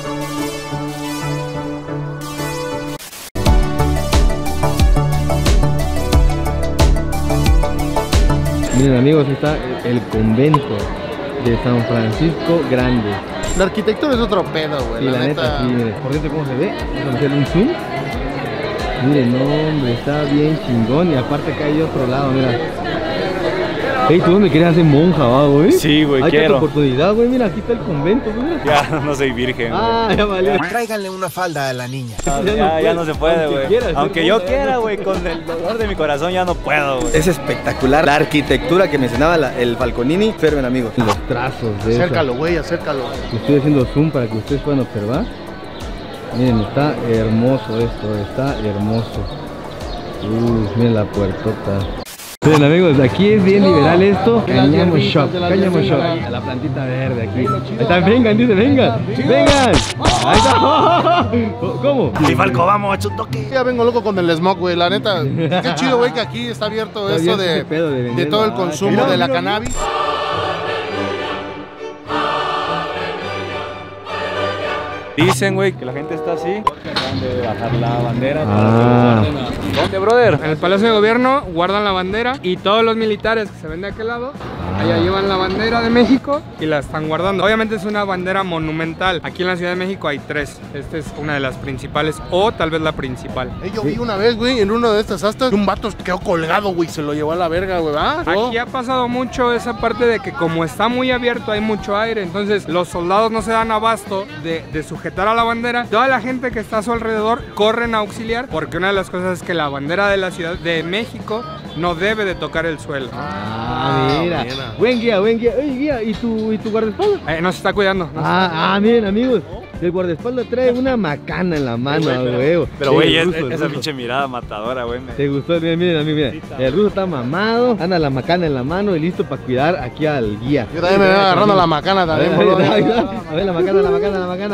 Miren amigos, está el convento de San Francisco Grande. La arquitectura es otro pedo, güey. Y la, la neta, neta, sí, miren. Por cierto, ¿cómo se ve? Vamos a hacerle un zoom. Miren, no, hombre, está bien chingón. Y aparte acá hay otro lado, mira. Ey, ¿tú dónde quieres hacer monja, va, güey? Sí, güey, hay quiero. Hay oportunidad, güey, mira, aquí está el convento, güey. Ya, no soy virgen, Ah, güey. ya valió. Tráiganle una falda a la niña. Ya, ya, no, ya no se puede, güey. Aunque, Aunque yo quiera, güey, con el dolor de mi corazón ya no puedo, güey. Es espectacular la arquitectura que mencionaba la, el Falconini. Observen, amigos, los trazos de Acércalo, güey, acércalo. Estoy haciendo zoom para que ustedes puedan observar. Miren, está hermoso esto, está hermoso. Uy, miren la puertota. Miren amigos, aquí es bien liberal esto. Cáñamo Shop, Cáñamo Shop. A la plantita verde aquí. Ahí está, vengan, dice, vengan, vengan. Ahí está. ¿Cómo? Sí, Falco, vamos, echa un toque. Ya vengo loco con el smog, güey, la neta. Qué chido, güey, que aquí está abierto esto de, de, de todo el consumo de la cannabis. Dicen, güey, que la gente está así. Acaban de bajar la bandera. Ah. ¿Dónde, brother? En el Palacio de Gobierno guardan la bandera y todos los militares que se ven de aquel lado, allá llevan la bandera de México y la están guardando. Obviamente es una bandera monumental. Aquí en la Ciudad de México hay tres. Esta es una de las principales o tal vez la principal. Hey, yo vi una vez, güey, en uno de estas astas, un vato quedó colgado, güey, se lo llevó a la verga, güey, ¿ah? Aquí ha pasado mucho esa parte de que como está muy abierto hay mucho aire, entonces los soldados no se dan abasto de, de sujetar a la bandera. Toda la gente que está a su alrededor corren a auxiliar porque una de las cosas es que la bandera de la Ciudad de México no debe de tocar el suelo. Ah, mira. mira. Buen guía, buen guía. Oye, guía, ¿y tu, y tu guardaespaldas? Eh, nos está cuidando. Nos ah, está... ah, miren, amigos. El guardaespaldas trae una macana en la mano, güey. Pero, güey, es, esa pinche mirada matadora, güey. ¿Te gustó? Miren, miren, a mí, miren. El ruso está mamado, anda la macana en la mano y listo para cuidar aquí al guía. Yo también me voy agarrando la macana también, boludo. A ver, la macana, la macana, la macana.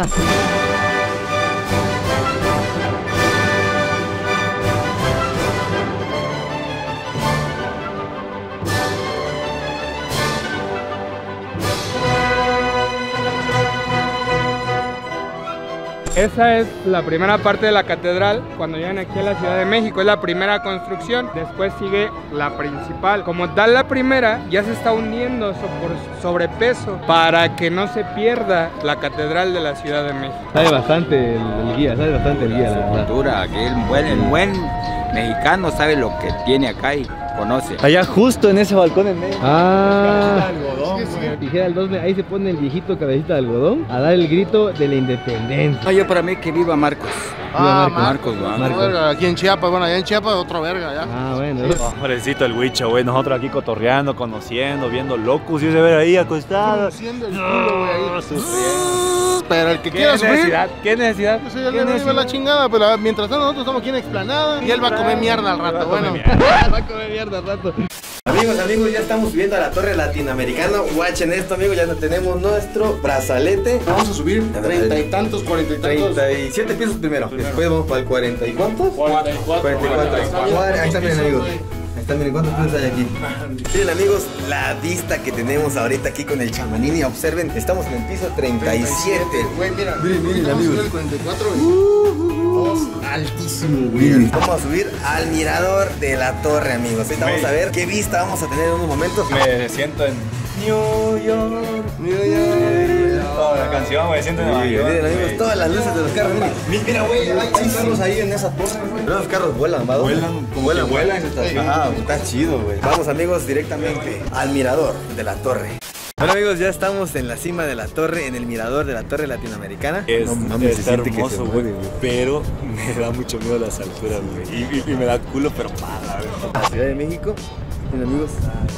Esa es la primera parte de la catedral cuando llegan aquí a la Ciudad de México, es la primera construcción, después sigue la principal. Como tal la primera ya se está hundiendo por sobrepeso para que no se pierda la catedral de la Ciudad de México. Sabe bastante el, el guía, sabe bastante el guía, la cultura, que el buen, el buen mexicano sabe lo que tiene acá y conoce. Allá justo en ese balcón en medio. Ah, algodón, dijera el dos, ahí se pone el viejito cabecita de algodón a dar el grito de la independencia. No, yo para mí que viva Marcos. Ah, viva Marcos, Marcos, Marcos. Marcos. Aquí en Chiapas, bueno, allá en Chiapas otro verga, ya. Ah, bueno. Oh, pobrecito el Huicho, güey, nosotros aquí cotorreando, conociendo, viendo locos y se ve ahí acostado. Conociendo el culo, güey, ahí. Sufriendo. Pero el que quiera sufrir. Necesidad? ¿Qué necesidad? Pues él le va la chingada, pero mientras tanto nosotros estamos aquí en Explanada y él va a comer mierda al rato, bueno. Va a comer mierda al rato. Amigos, amigos, ya estamos subiendo a la torre latinoamericana. Watchen esto, amigos, ya tenemos nuestro brazalete. Vamos a subir treinta y tantos, cuarenta y tantos. treinta y siete pisos primero. Después vamos para el cuarenta y cuántos? cuarenta y cuatro. cuarenta y cuatro. Ahí está, miren, amigos. Ahí está, miren, ¿cuántos pisos hay aquí? Miren, amigos, la vista que tenemos ahorita aquí con el Chamanini. Observen, estamos en el piso treinta y siete. Güey, mira, miren, miren, amigos. El cuarenta y cuatro, güey. Altísimo, güey. Vamos a subir al mirador de la torre, amigos. Ahorita vamos a ver qué vista vamos a tener en unos momentos. Me siento en New York, New York. Toda la canción, me siento en Nueva York. Miren, amigos, todas las luces de los carros. Miren, mira, güey, hay carros ahí en esa torre. Pero los carros vuelan, ¿va? Vuelan, como vuelan, vuelan. Ah, está chido, güey. Vamos, amigos, directamente al mirador de la torre. Bueno, amigos, ya estamos en la cima de la torre, en el mirador de la torre latinoamericana. Es, no mames, está hermoso, güey, pero me da mucho miedo las alturas, güey. Y, y, y me da culo, pero para, güey. La Ciudad de México, miren, amigos,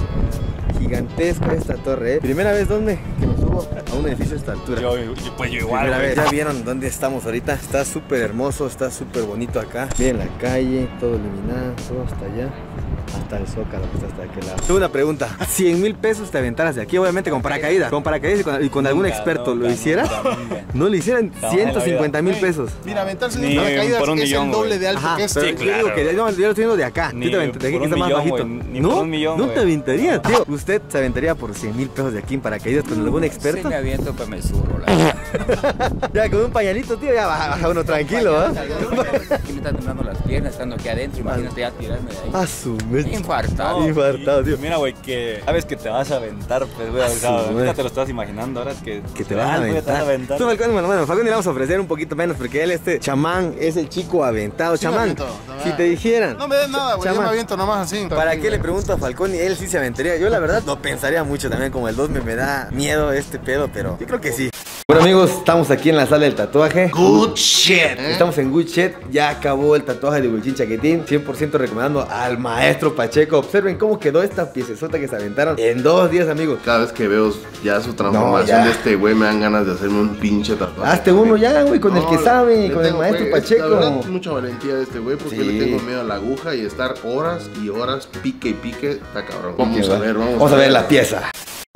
gigantesca esta torre, ¿eh? Primera vez, ¿dónde? Que me subo a un edificio de esta altura. Yo, yo pues yo igual, Primera vez. Ya vieron dónde estamos ahorita. Está súper hermoso, está súper bonito acá. Miren la calle, todo iluminado, todo hasta allá. Hasta el Zócalo, que está hasta aquel lado. Tengo una pregunta. cien mil pesos te aventaras de aquí, obviamente con paracaídas. Con paracaídas y con, y con algún experto lo hiciera. No le hicieran ciento cincuenta mil pesos. Mira, aventarse de paracaídas es millón, el doble wey. de alto Ajá, que este. Sí, claro. Yo digo que yo, yo lo estoy viendo de acá. Ni ¿Tú te aventarías de aquí que está más bajito? Ni ¿No? Un millón, ¿No wey. te aventarías? Tío, ¿usted se aventaría por cien mil pesos de aquí en paracaídas con algún experto? Sí me aviento, pues me zurro, la verdad. Ya con un pañalito, tío, ya baja, baja uno tranquilo, ¿ah? Aquí me están temblando las piernas, estando aquí adentro, imagínate ya tirarme de ahí. A su mecha. Infartado. No, Infartado, tío. Mira, güey, que sabes que te vas a aventar, pues, güey. O sea, ahorita te lo estás imaginando, ahora es que, Que te vas a Ah, güey, te vas a aventar. aventar. Tú, Falcón, bueno, bueno, Falcón le vamos a ofrecer un poquito menos porque él, este chamán, es el chico aventado. Sí me Chamán, aviento, si te dijeran. No me den nada, güey. Yo Chamán, me aviento nomás así. ¿para qué le pregunto a Falcón y él sí se aventaría? Yo la verdad no pensaría mucho también, como el dos me, me da miedo este pedo, pero yo creo que sí. Bueno amigos, estamos aquí en la sala del tatuaje. Good shit. ¿Eh? Estamos en Good Shit, ya acabó el tatuaje de Huichín Chaquetín. cien por ciento recomendando al maestro Pacheco. Observen cómo quedó esta piecesota que se aventaron en dos días, amigos. Cada vez que veo ya su transformación No, ya. de este güey, me dan ganas de hacerme un pinche tatuaje. Hazte uno ya, güey, con el que No, sabe, le con el tengo, maestro güey, Pacheco. La verdad, mucha valentía de este güey, porque Sí. yo le tengo miedo a la aguja y estar horas y horas pique y pique, está cabrón. Vamos Ok, a va. ver, vamos, Vamos a ver la pieza.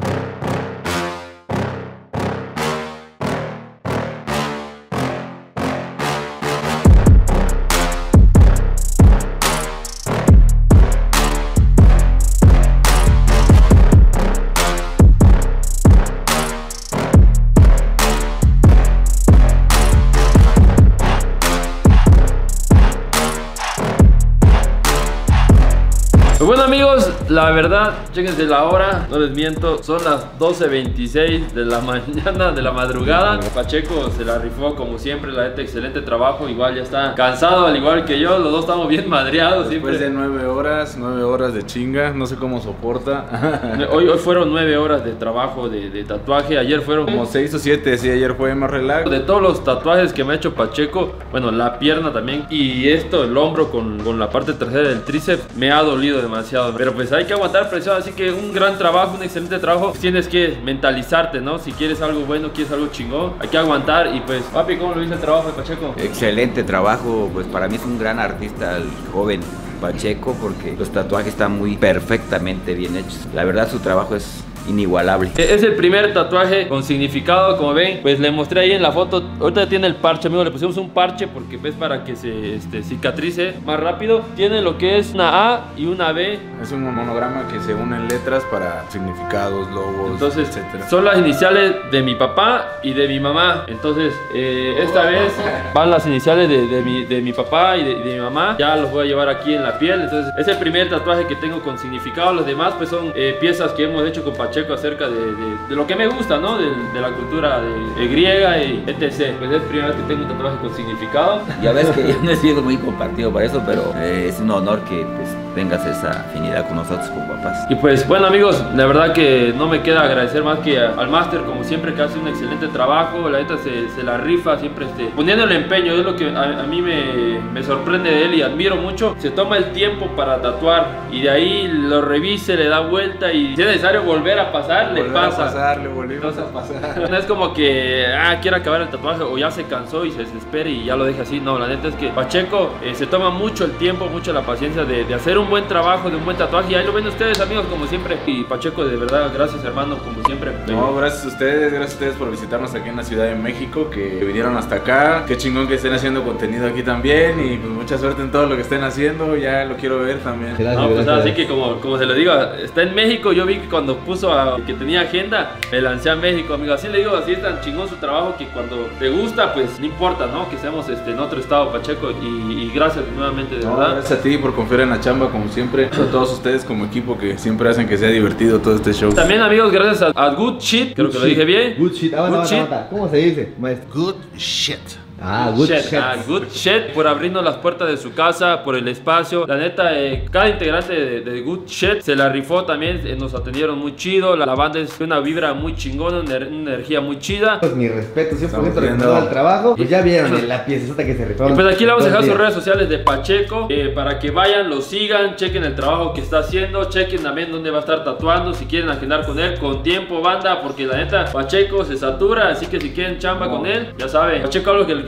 Pues bueno amigos, la verdad, chéquense la hora, no les miento, son las doce veintiséis de la mañana, de la madrugada. Pacheco se la rifó como siempre, la neta, excelente trabajo, igual ya está cansado al igual que yo, los dos estamos bien madreados siempre. Después de nueve horas, nueve horas de chinga, no sé cómo soporta. Hoy, hoy fueron nueve horas de trabajo de, de tatuaje, ayer fueron Como seis o siete, sí, ayer fue más relax. de todos los tatuajes que me ha hecho Pacheco, bueno, la pierna también y esto, el hombro con, con la parte trasera del tríceps, me ha dolido demasiado. Pero pues hay que aguantar presión, así que un gran trabajo, un excelente trabajo. Tienes que mentalizarte, ¿no? Si quieres algo bueno, quieres algo chingón, hay que aguantar. Y pues, papi, ¿cómo lo viste el trabajo de Pacheco? Excelente trabajo, pues para mí es un gran artista el joven Pacheco porque los tatuajes están muy perfectamente bien hechos. La verdad su trabajo es inigualable. Es el primer tatuaje con significado, como ven, pues le mostré ahí en la foto. Ahorita tiene el parche, amigo, le pusimos un parche porque es para que se este, cicatrice más rápido. Tiene lo que es una A y una B. Es un monograma que se unen letras para significados, logos, Entonces, etcétera. son las iniciales de mi papá y de mi mamá. Entonces, eh, esta vez van las iniciales de, de, mi, de mi papá y de, de mi mamá. Ya los voy a llevar aquí en la piel. Entonces, es el primer tatuaje que tengo con significado. Los demás, pues, son eh, piezas que hemos hecho con Pacheco acerca de, de, de lo que me gusta, ¿no? De, de la cultura de, de griega y etcétera. Pues es la primera vez que tengo un tatuaje con significado. Ya ves que yo no he sido muy compartido para eso, pero eh, es un honor que pues, tengas esa afinidad con nosotros como papás. Y pues bueno amigos, la verdad que no me queda agradecer más que al máster como siempre, que hace un excelente trabajo. La neta se, se la rifa siempre este, poniendo el empeño. Es lo que a, a mí me, me sorprende de él y admiro mucho. Se toma el tiempo para tatuar y de ahí lo revise, le da vuelta y si es necesario volver a pasar, le Volver a pasa. pasar, le volvimos a pasar. No es como que ah, quiere acabar el tatuaje o ya se cansó y se desespera y ya lo deja así. No, la neta es que Pacheco eh, se toma mucho el tiempo, mucho la paciencia de, de hacer un buen trabajo, de un buen tatuaje. Y ahí lo ven ustedes amigos como siempre. Y Pacheco, de verdad, gracias hermano, como siempre. No, gracias a ustedes, gracias a ustedes por visitarnos aquí en la Ciudad de México, que vinieron hasta acá. Qué chingón que estén haciendo contenido aquí también y pues mucha suerte en todo lo que estén haciendo. Ya lo quiero ver también. No, pues así que como, como se lo digo, está en México. Yo vi que cuando puso a, que tenía agenda, me lancé a México, amigo. Así le digo, así es tan chingón su trabajo que cuando te gusta, pues no importa, ¿no? Que seamos este, en otro estado, Pacheco. Y, y gracias nuevamente, de No, verdad. gracias a ti por confiar en la chamba, como siempre. A todos ustedes como equipo que siempre hacen que sea divertido todo este show. También amigos, gracias a, a Good Shit, creo que lo dije bien. Good shit. Aguanta, Good aguanta, shit. aguanta. ¿Cómo se dice, maestro? Good shit. Ah, good Shit, shit. ah, Good Shit, por abrirnos las puertas de su casa, por el espacio. La neta, eh, cada integrante de, de Good Shit se la rifó también, eh, nos atendieron muy chido. La, la banda es una vibra muy chingona, una, una energía muy chida. Pues mi respeto, cien por ciento Estamos viendo. recomendado al trabajo. Pues ya vieron la piecesota que se rifó. Y pues aquí le vamos a dejar sus redes sociales de Pacheco eh, para que vayan, lo sigan, chequen el trabajo que está haciendo, chequen también dónde va a estar tatuando, si quieren agendar con él, con tiempo, banda, porque la neta, Pacheco se satura, así que si quieren chamba con él, ya saben. Pacheco, algo que le quieras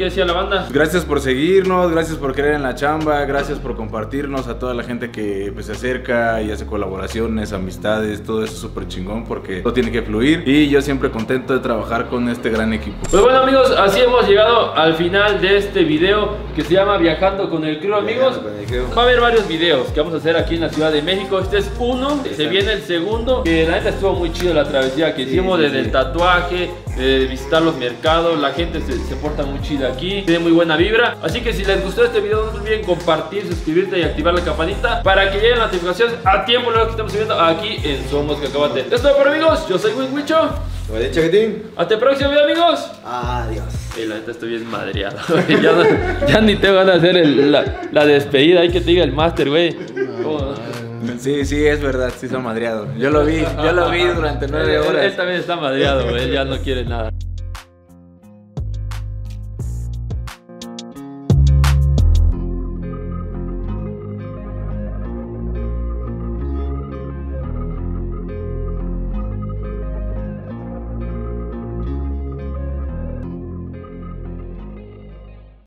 ¿qué decía la banda? Gracias por seguirnos, gracias por creer en la chamba, gracias por compartirnos, a toda la gente que pues, se acerca y hace colaboraciones, amistades, todo eso es súper chingón porque todo tiene que fluir y yo siempre contento de trabajar con este gran equipo. Pues bueno amigos, así hemos llegado al final de este video que se llama Viajando con el Crew, amigos. Va a haber varios videos que vamos a hacer aquí en la Ciudad de México. Este es uno, se viene el segundo, que la neta estuvo muy chido la travesía que hicimos, desde el tatuaje, de visitar los mercados, la gente se, se porta muy chida aquí, tiene muy buena vibra. Así que si les gustó este video, no se olviden compartir, suscribirte y activar la campanita para que lleguen las notificaciones a tiempo luego que estamos subiendo aquí en Somos Cacahuate. Esto es todo por amigos, yo soy Winwicho. Hasta el próximo video amigos. Adiós. Y la neta estoy bien madreado. ya, no, ya ni tengo ganas de hacer el, la, la despedida, hay que te diga el máster, güey. Sí, sí, es verdad, sí son madreados. Yo lo vi, yo lo vi durante nueve horas. Él, él también está madreado, güey, ya no quiere nada.